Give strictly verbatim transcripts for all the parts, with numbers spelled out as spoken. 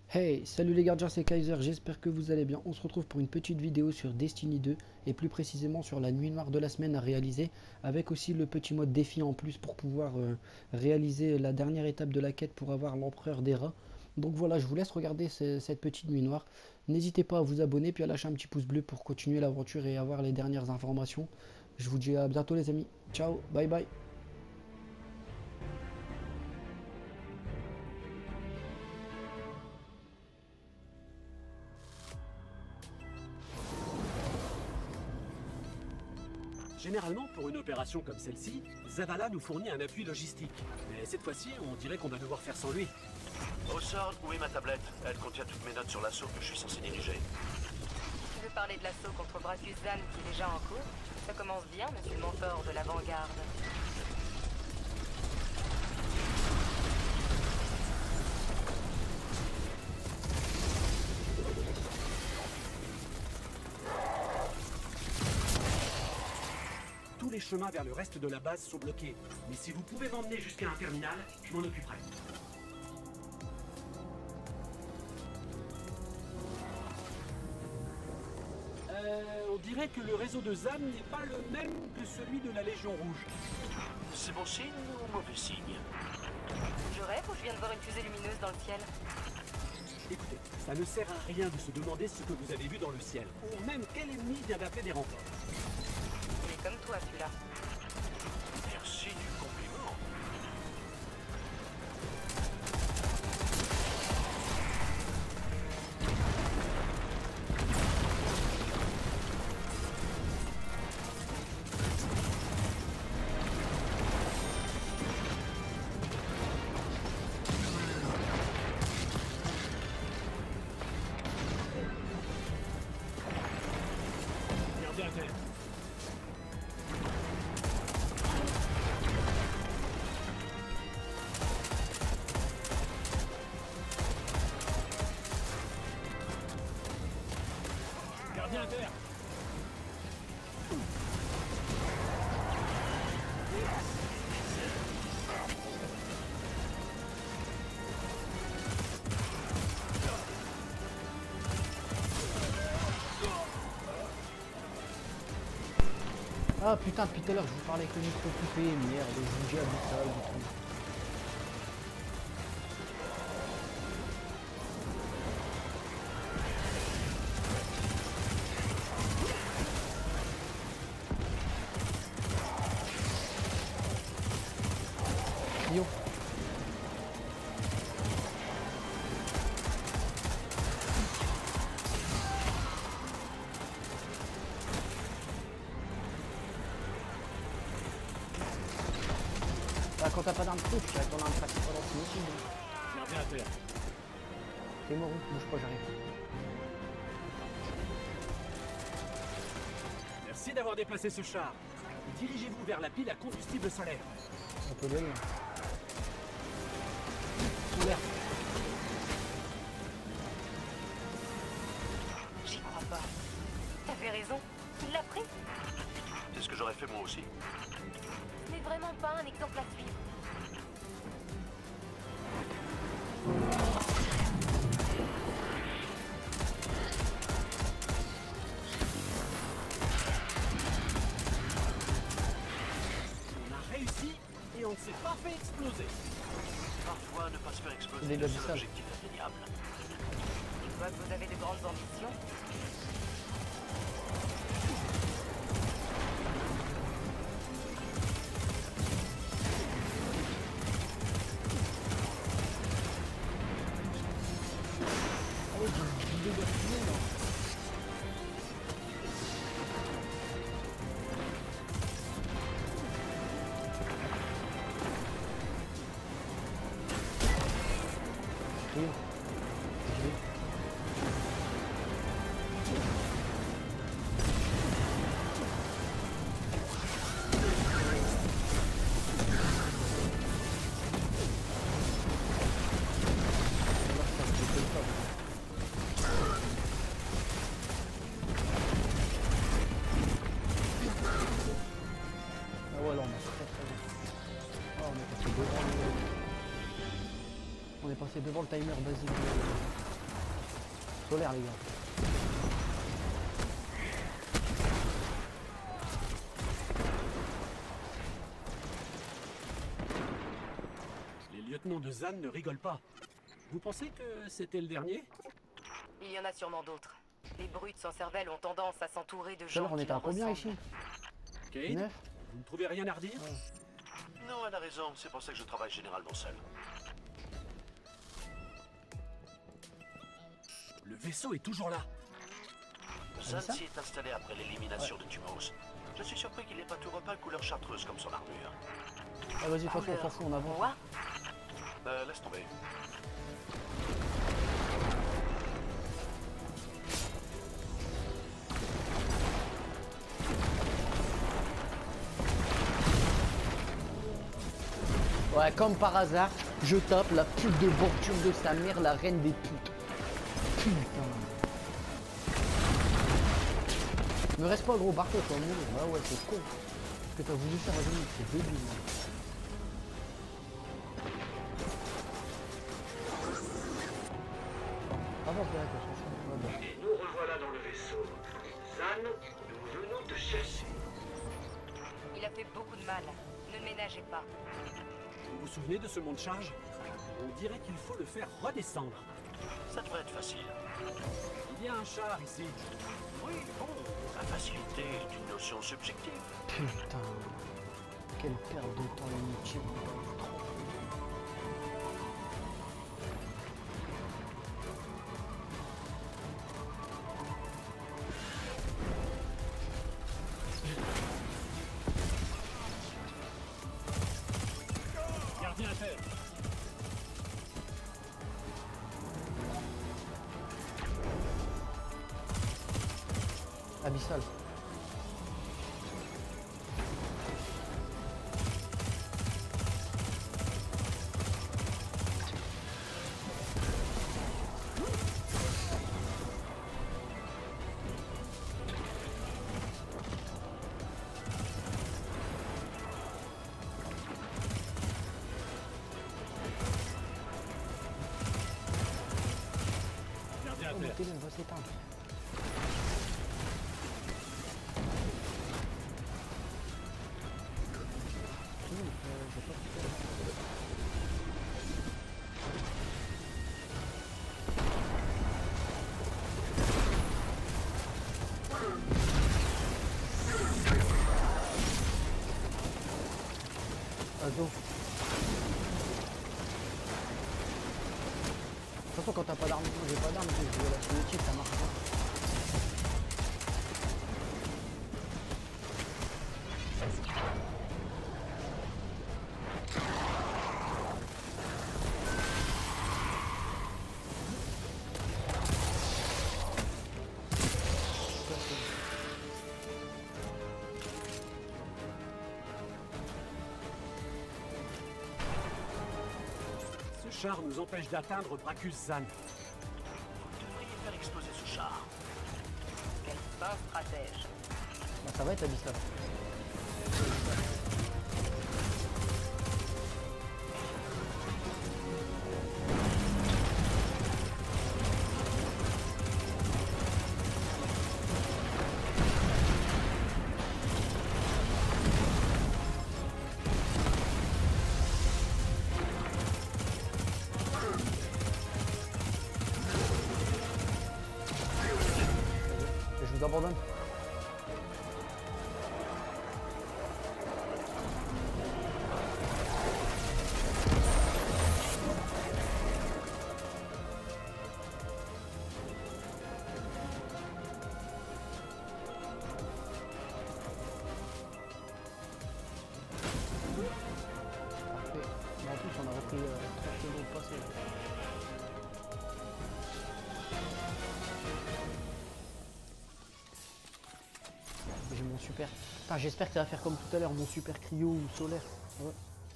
Hey, salut les gardiens, c'est Kaiser, j'espère que vous allez bien. On se retrouve pour une petite vidéo sur Destiny deux et plus précisément sur la nuit noire de la semaine à réaliser, avec aussi le petit mode défi en plus pour pouvoir euh, réaliser la dernière étape de la quête pour avoir l'empereur des rats. Donc voilà, je vous laisse regarder ce- cette petite nuit noire. N'hésitez pas à vous abonner puis à lâcher un petit pouce bleu pour continuer l'aventure et avoir les dernières informations. Je vous dis à bientôt les amis. Ciao, bye bye. Généralement, pour une opération comme celle-ci, Zavala nous fournit un appui logistique. Mais cette fois-ci, on dirait qu'on va devoir faire sans lui. Ossord, où est ma tablette? Elle contient toutes mes notes sur l'assaut que je suis censé diriger. Tu veux parler de l'assaut contre Bracus Zan qui est déjà en cours? Ça commence bien, monsieur le mentor de l'avant-garde. Tous les chemins vers le reste de la base sont bloqués. Mais si vous pouvez m'emmener jusqu'à un terminal, je m'en occuperai. Euh, on dirait que le réseau de Zan n'est pas le même que celui de la Légion Rouge. C'est bon signe ou mauvais signe? Je rêve ou je viens de voir une fusée lumineuse dans le ciel? Écoutez, ça ne sert à rien de se demander ce que vous avez vu dans le ciel, ou même quel ennemi vient d'appeler des renforts. Il est comme toi, celui-là. Merci du compliment. Gardez à terre. Gardien à terre. Ah putain, depuis tout à l'heure je vous parlais avec le micro coupé, merde, je vous dis à ça, du tout. Yo. Bah, quand t'as pas d'arme pro, tu avec ton arme principale en dessous aussi. Gardien à terre. T'es mort, bouge pas, j'arrive. Merci d'avoir déplacé ce char. Dirigez-vous vers la pile à combustible solaire. On peut gagner. Sous l'air. J'y crois pas. T'avais raison. Il l'a pris. C'est ce que j'aurais fait moi aussi. Ce n'est vraiment pas un exemple à suivre. On a réussi et on ne s'est pas fait exploser. Parfois, ne pas se faire Il exploser est est le là, seul ça. objectif atteignable. Je vois que vous avez de grandes ambitions. Allez, j'ai une dégâts finés là. Cryo. Je vais. Ah ouais, là on est très très bien. Ah, on est passé devant le... On est passé devant le timer basique. solaire, les gars. Les lieutenants de Zan ne rigolent pas. Vous pensez que c'était le dernier? Il y en a sûrement d'autres. Les brutes sans cervelle ont tendance à s'entourer de Tout à gens l'heure, on qui était à leur combien ressemblent. ici? Cade, neuf. vous ne trouvez rien à redire? Non, elle a raison, c'est pour ça que je travaille généralement seul. Le vaisseau est toujours là. Zan ça s'y est installé après l'élimination de Tumos. Je suis surpris qu'il n'ait pas tout repeint couleur chartreuse comme son armure. Ah, vas-y, de toute façon, on s'en fout, on avance. Moi? Euh, laisse tomber. Ouais, comme par hasard, je tape la pute de Borture de sa mère, la reine des putes. Putain. Me reste pas gros, Barto, tu vas mourir. Bah ouais, c'est con. Ce que t'as voulu faire à Dominique, c'est débile. Hein. Avance, là, attention. Et nous revoilà dans le vaisseau. Zan, nous venons te chercher. Il a fait beaucoup de mal. Ne le ménagez pas. Vous vous souvenez de ce mont de charge? On dirait qu'il faut le faire redescendre. Ça devrait être facile. Il y a un char ici. Oui, bon, la facilité est une notion subjective. Putain. Quelle perte de temps inutile. Gardien à terre. Abyssal. Gardien à Oh, terre. le télé, on va s'éteindre. Mmh, euh, j'ai pas fait ça. Ado. De toute façon, quand t'as pas d'arme, moi j'ai pas d'arme, je joue à la cinétique, ça marche pas. Ce char nous empêche d'atteindre Bracus Zan. Vous devriez faire exploser ce char. Quel fin stratège. Bah, ça va être abyssal. Et je vous abandonne. Parfait. Mais en plus, on a repris euh, trois secondes de passer. J'ai mon super. Putain, j'espère que ça va faire comme tout à l'heure, mon super cryo ou solaire. Ouais.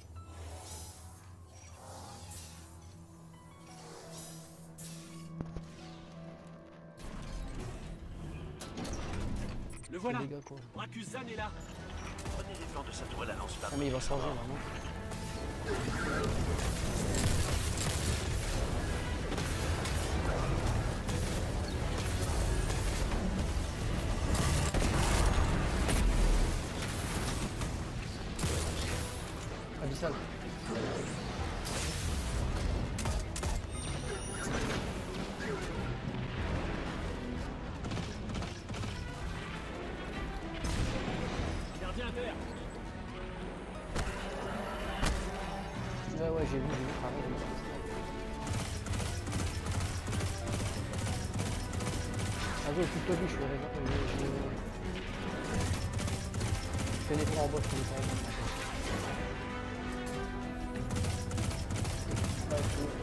Le voilà. Les gars, quoi. Bracus Zan est là. Prenez les plans de sa tourelle à lance-flamme. Ah mais il va changer là, non? Abyssal. Gardien à terre. Ouais, ouais, j'ai vu, j'ai vu. Pareil, j'ai vu. Vas-y, occupe-toi de lui, je fais raison. Je, je... je fais l'effort en bas, je fais l'effort en bas. Ouais, je...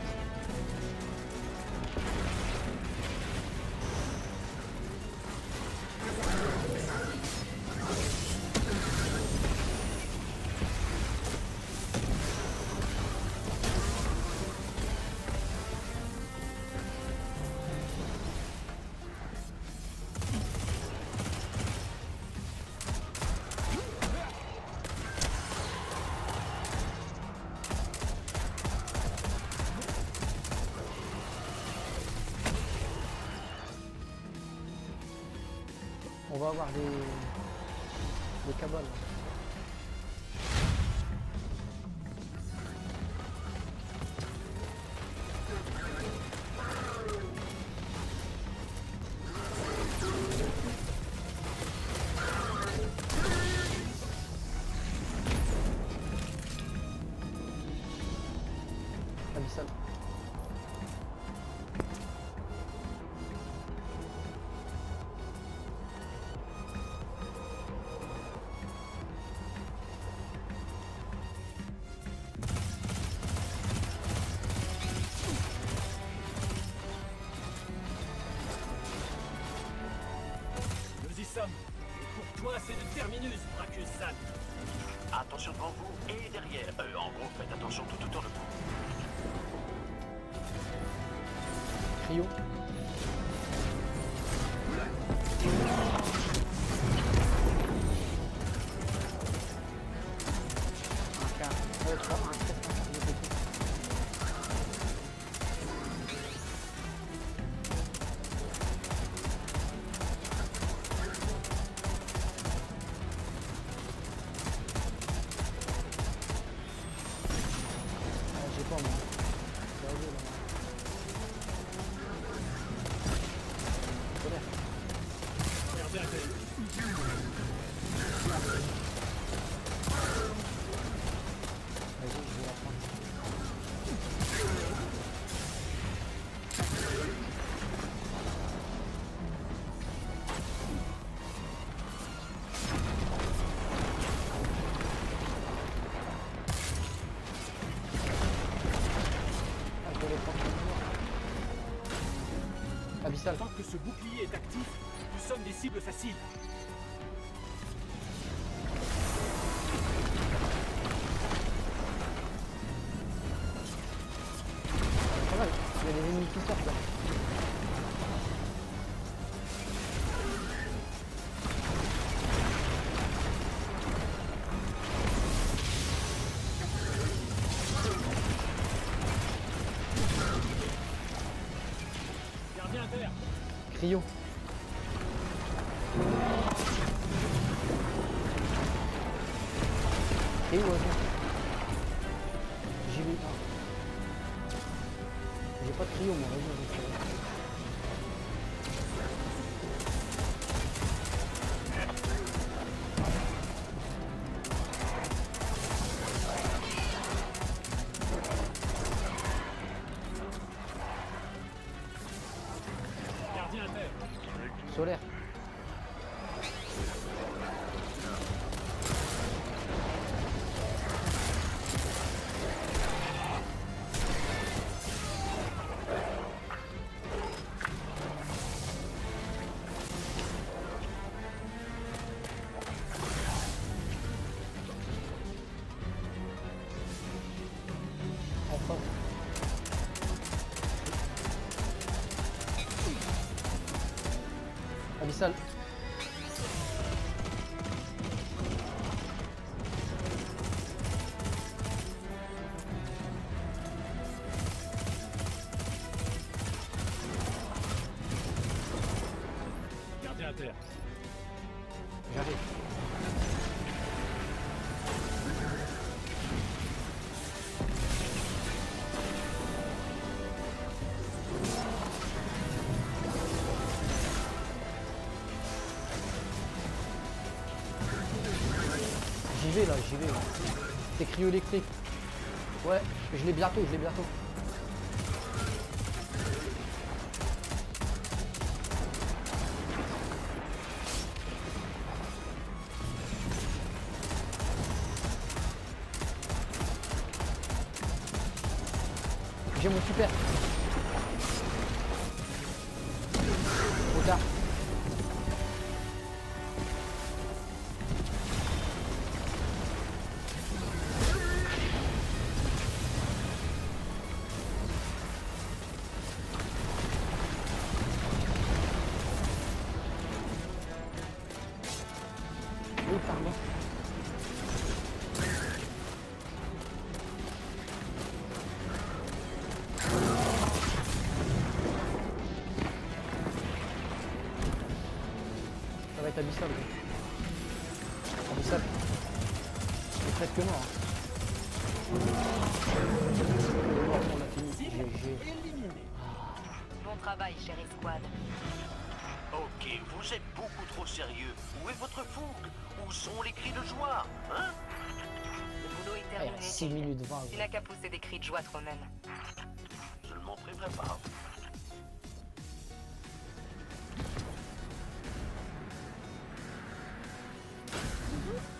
On va avoir des, des cabales. Abyssal. Nous y sommes. Et pour toi, c'est le terminus, Bracus Zan. Attention devant vous et derrière. Euh, en gros, faites attention tout autour de vous. Cryo. Un quart. Ouais, trois, un, quatre, un, un, un, ah, j'ai pas moi. C'est horrible, là. Solaire. Gardien à terre. Vas-y, je vais la prendre. Ah, je vais les prendre. Abyssal. Tant que ce bouclier est actif, nous sommes des cibles faciles. Pas mal, il y a des ennemis qui sortent là. Gardien à terre. Cryo. Et où attends. J'ai vu. Ah. J'ai pas de cryo moi, vas-y, vas-y. Gardien à terre. Solaire. Enfin. Abyssal. Gardien à terre. J'arrive. là, j'y vais. Là. C'est cryo électrique. Ouais, je l'ai bientôt, je l'ai bientôt. J'ai mon super. Trop tard. Oui, pardon. Ça va être abyssal. Abyssal. C'est presque mort. Hein. On a fini. G G. Bon travail, chérie squad. Ok, vous êtes beaucoup trop sérieux. Où est votre fougue? Où sont les cris de joie? Hein? Le boulot est Ah, terminé. six minutes vingt. Tu n'as qu'à pousser des cris de joie toi-même. Je ne m'en priverai pas. Mhm.